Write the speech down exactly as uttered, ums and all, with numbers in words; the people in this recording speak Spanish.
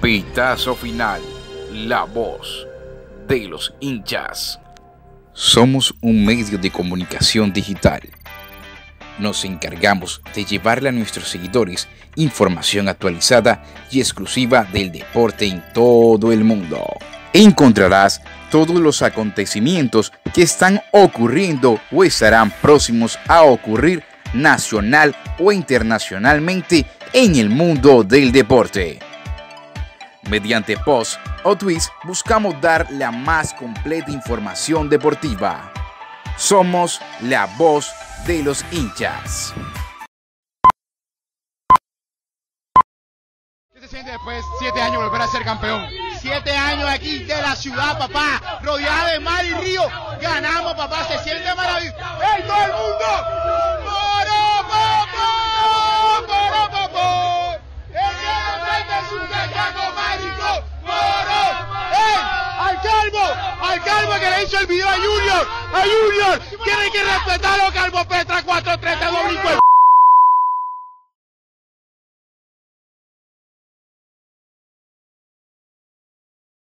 Pitazo final, la voz de los hinchas. Somos un medio de comunicación digital. Nos encargamos de llevarle a nuestros seguidores información actualizada y exclusiva del deporte en todo el mundo. Encontrarás todos los acontecimientos que están ocurriendo o estarán próximos a ocurrir nacional o internacionalmente en el mundo del deporte. Mediante posts o tweets buscamos dar la más completa información deportiva. Somos la voz de los hinchas. ¿Qué se siente después de siete años volver a ser campeón? Siete años aquí de la ciudad, papá, rodeada de mar y río. Ganamos, papá, se siente maravilloso. ¡Ey, todo el mundo! ¡Poro, popo! ¡Poro, popo! ¡El que no mete es un cachaco mágico! ¡Poro! ¡Ey! ¡Al calvo! ¡Al calvo que le hizo el video a Junior! ¡A Junior! ¡Tienen que respetarlo, Calvo Petra! cuatro tres de doble.